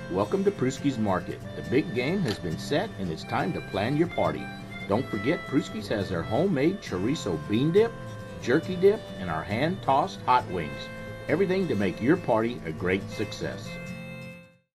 Welcome to Pruskis Market. The big game has been set and it's time to plan your party. Don't forget Pruskis has their homemade chorizo bean dip, jerky dip, and our hand-tossed hot wings. Everything to make your party a great success.